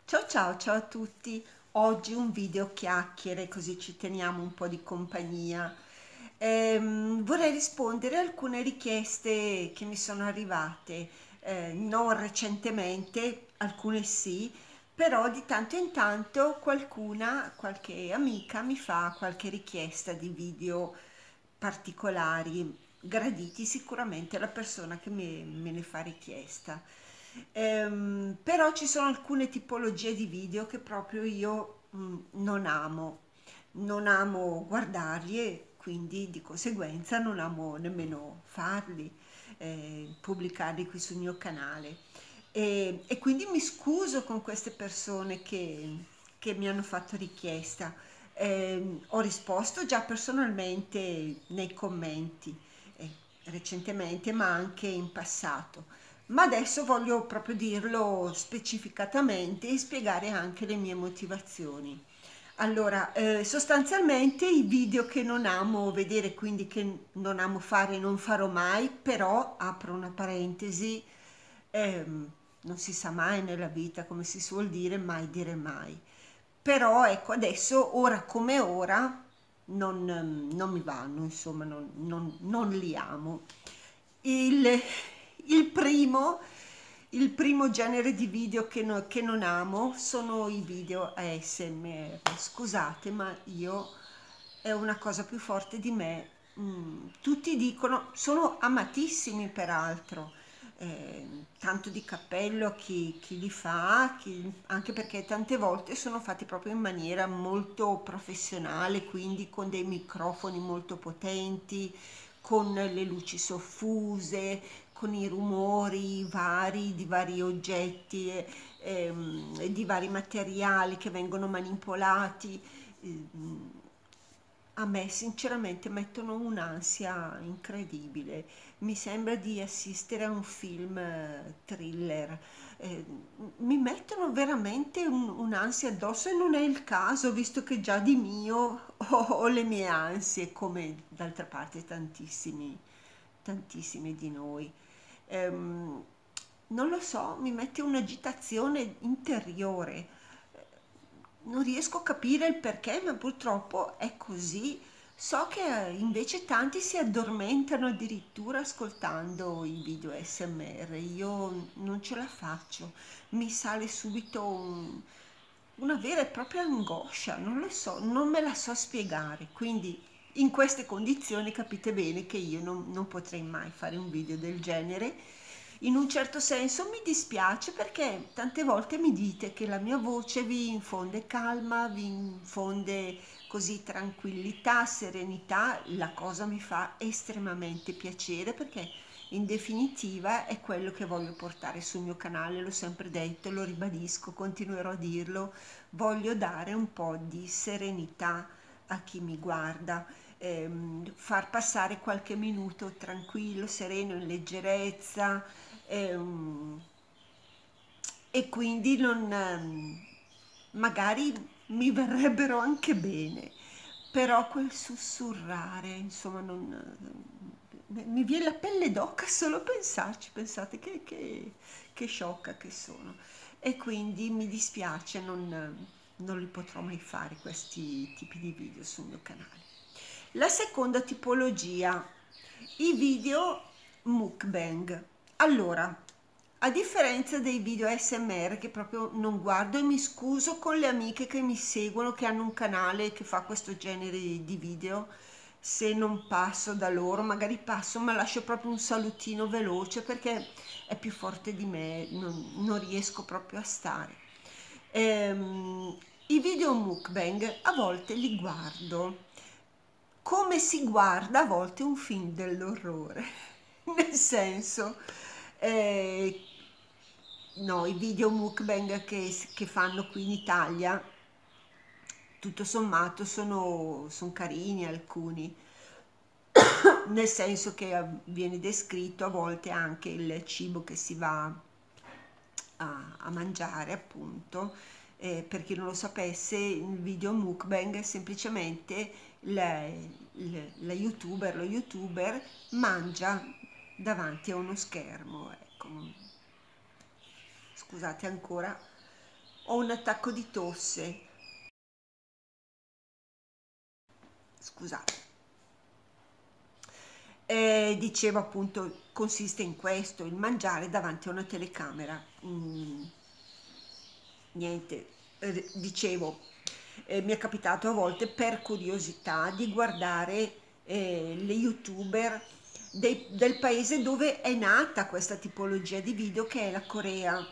Ciao a tutti. Oggi un video chiacchiere, così ci teniamo un po' di compagnia. Vorrei rispondere a alcune richieste che mi sono arrivate, non recentemente, alcune sì, però di tanto in tanto qualche amica mi fa qualche richiesta di video particolari, graditi sicuramente alla persona che me ne fa richiesta. Però ci sono alcune tipologie di video che proprio io non amo guardarli e quindi di conseguenza non amo nemmeno farli, pubblicarli qui sul mio canale. E quindi mi scuso con queste persone che mi hanno fatto richiesta. Ho risposto già personalmente nei commenti, eh, recentemente, ma anche in passato. Ma adesso voglio proprio dirlo specificatamente e spiegare anche le mie motivazioni. Allora, sostanzialmente i video che non amo vedere, quindi che non amo fare e non farò mai, però apro una parentesi, ehm, non si sa mai nella vita, come si suol dire, mai dire mai. Però ecco, adesso, ora come ora, non mi vanno, insomma, non li amo. Il, il primo, il primo genere di video che non amo sono i video ASMR. Scusate, ma io è una cosa più forte di me. Tutti dicono, sono amatissimi peraltro, tanto di cappello a chi li fa, anche perché tante volte sono fatti proprio in maniera molto professionale, quindi con dei microfoni molto potenti, con le luci soffuse, con i rumori vari di vari oggetti e di vari materiali che vengono manipolati. ehm, A me sinceramente mettono un'ansia incredibile. Mi sembra di assistere a un film thriller. Eh, Mi mettono veramente un'ansia addosso e non è il caso, visto che già di mio ho le mie ansie, come d'altra parte tantissimi di noi. Ehm, Non lo so, mi mette un'agitazione interiore. Non riesco a capire il perché, ma purtroppo è così. So che invece tanti si addormentano addirittura ascoltando i video SMR. Io non ce la faccio. Mi sale subito una vera e propria angoscia. Non lo so, non me la so spiegare. Quindi in queste condizioni capite bene che io non potrei mai fare un video del genere. In un certo senso mi dispiace perché tante volte mi dite che la mia voce vi infonde calma, vi infonde così tranquillità, serenità, la cosa mi fa estremamente piacere perché in definitiva è quello che voglio portare sul mio canale, l'ho sempre detto, lo ribadisco, continuerò a dirlo, voglio dare un po' di serenità a chi mi guarda, far passare qualche minuto tranquillo, sereno, in leggerezza, ehm, e quindi non, magari mi verrebbero anche bene, però quel sussurrare, insomma, mi viene la pelle d'oca solo a pensarci, pensate che sciocca che sono. E quindi mi dispiace, non li potrò mai fare questi tipi di video sul mio canale. La seconda tipologia, i video mukbang. Allora, a differenza dei video ASMR che proprio non guardo e mi scuso con le amiche che mi seguono, che hanno un canale che fa questo genere di video, se non passo da loro, magari passo ma lascio proprio un salutino veloce perché è più forte di me, non riesco proprio a stare. I video mukbang a volte li guardo come si guarda a volte un film dell'orrore, nel senso, eh, no, i video mukbang che fanno qui in Italia, tutto sommato sono carini alcuni, nel senso che viene descritto a volte anche il cibo che si va a mangiare, appunto. Per chi non lo sapesse, il video mukbang è semplicemente la youtuber, lo youtuber mangia davanti a uno schermo. Ecco, scusate ancora. ho un attacco di tosse, scusate. Dicevo appunto, consiste in questo, il mangiare davanti a una telecamera. Niente, dicevo, mi è capitato a volte per curiosità di guardare le YouTuber del paese dove è nata questa tipologia di video, che è la Corea,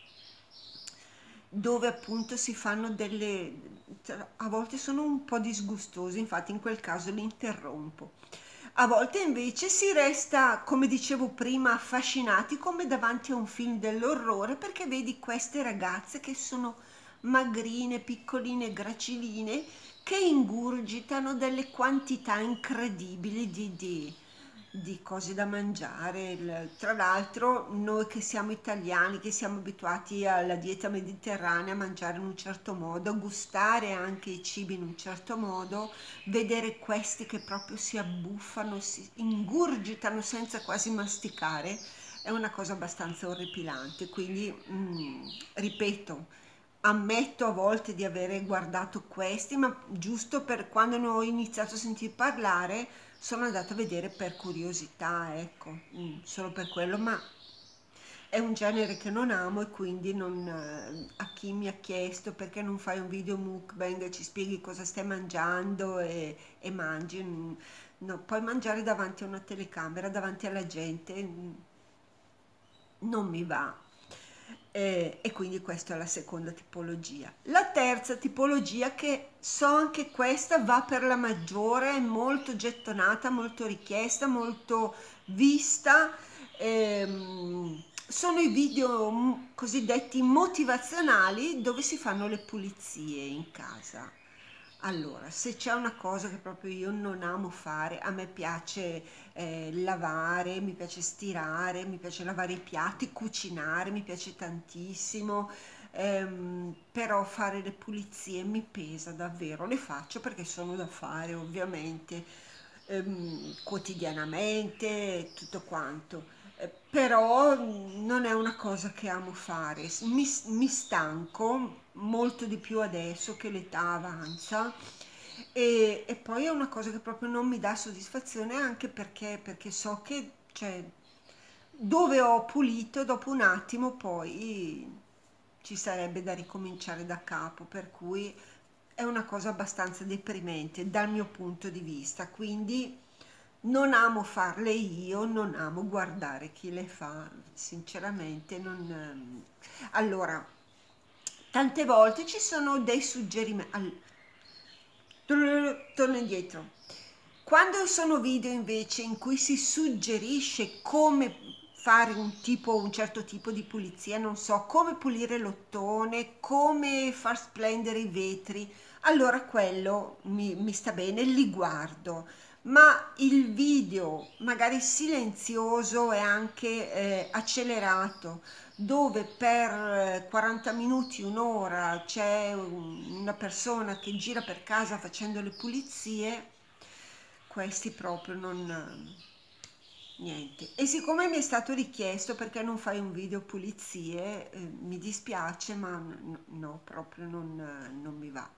dove appunto si fanno a volte sono un po' disgustosi, infatti in quel caso li interrompo. A volte invece si resta, come dicevo prima, affascinati come davanti a un film dell'orrore, perché vedi queste ragazze che sono magrine, piccoline, graciline, che ingurgitano delle quantità incredibili di cose da mangiare. Tra l'altro, noi che siamo italiani, che siamo abituati alla dieta mediterranea, a mangiare in un certo modo, a gustare anche i cibi in un certo modo, vedere questi che proprio si abbuffano, si ingurgitano senza quasi masticare, è una cosa abbastanza orripilante. Quindi, ripeto, ammetto a volte di avere guardato questi, ma giusto per quando ne ho iniziato a sentir parlare, sono andata a vedere per curiosità, ecco, solo per quello, ma è un genere che non amo e quindi non, a chi mi ha chiesto perché non fai un video mukbang e ci spieghi cosa stai mangiando e mangi, no, poi mangiare davanti a una telecamera, davanti alla gente, non mi va. E quindi questa è la seconda tipologia. La terza tipologia, che so anche questa va per la maggiore, è molto gettonata, molto richiesta, molto vista, sono i video cosiddetti motivazionali, dove si fanno le pulizie in casa. Allora, se c'è una cosa che proprio io non amo fare, a me piace lavare, mi piace stirare, mi piace lavare i piatti, cucinare, mi piace tantissimo, però fare le pulizie mi pesa davvero, le faccio perché sono da fare ovviamente, quotidianamente, tutto quanto. Però non è una cosa che amo fare, mi stanco molto di più adesso che l'età avanza, e poi è una cosa che proprio non mi dà soddisfazione, anche perché so che, cioè, dove ho pulito dopo un attimo poi ci sarebbe da ricominciare da capo, per cui è una cosa abbastanza deprimente dal mio punto di vista. Quindi non amo farle io, non amo guardare chi le fa, sinceramente non. Allora, tante volte ci sono dei suggerimenti. Torno indietro. Quando sono video invece in cui si suggerisce come fare un certo tipo di pulizia, non so, come pulire l'ottone, come far splendere i vetri, allora quello mi sta bene, li guardo. Ma il video, magari silenzioso e anche accelerato, dove per 40 minuti, un'ora c'è una persona che gira per casa facendo le pulizie, questi proprio non. Niente. E siccome mi è stato richiesto perché non fai un video pulizie, mi dispiace, ma no, proprio non mi va.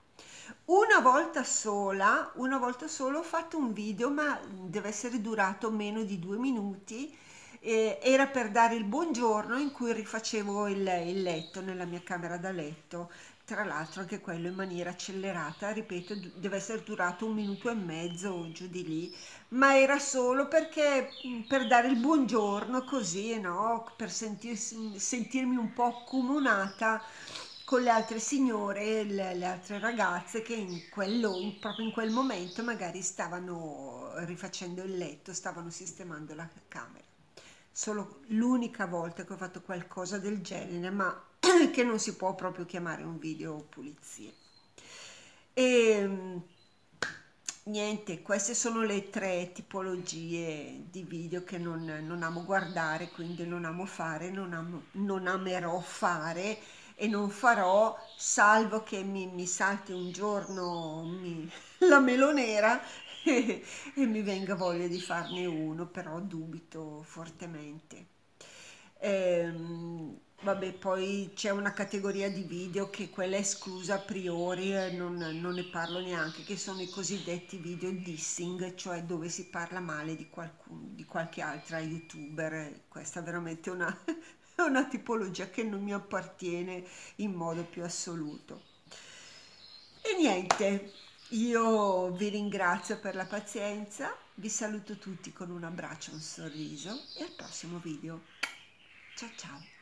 Una volta sola ho fatto un video, ma deve essere durato meno di 2 minuti. Era per dare il buongiorno, in cui rifacevo il letto nella mia camera da letto. Tra l'altro anche quello in maniera accelerata, ripeto, deve essere durato 1 minuto e mezzo o giù di lì, ma era solo perché per dare il buongiorno così, no? Per sentirmi un po' accomunata con le altre signore, le altre ragazze che proprio in quel momento magari stavano rifacendo il letto, stavano sistemando la camera. Solo l'unica volta che ho fatto qualcosa del genere, ma che non si può proprio chiamare un video pulizie. E niente, queste sono le tre tipologie di video che non amo guardare, quindi non amo fare, non amerò fare e non farò, salvo che mi salti un giorno la melonera e mi venga voglia di farne uno, però dubito fortemente. Vabbè, poi c'è una categoria di video che quella è esclusa a priori, non ne parlo neanche, che sono i cosiddetti video dissing, cioè dove si parla male di qualcuno, di qualche altra youtuber. Questa è veramente una, è una tipologia che non mi appartiene in modo più assoluto. E niente, io vi ringrazio per la pazienza, vi saluto tutti con un abbraccio, un sorriso e al prossimo video. Ciao ciao!